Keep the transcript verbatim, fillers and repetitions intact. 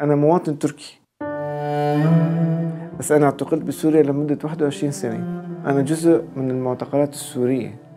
أنا مواطن تركي، بس أنا اعتقلت بسوريا لمدة واحد وعشرين سنة. أنا جزء من المعتقلات السورية.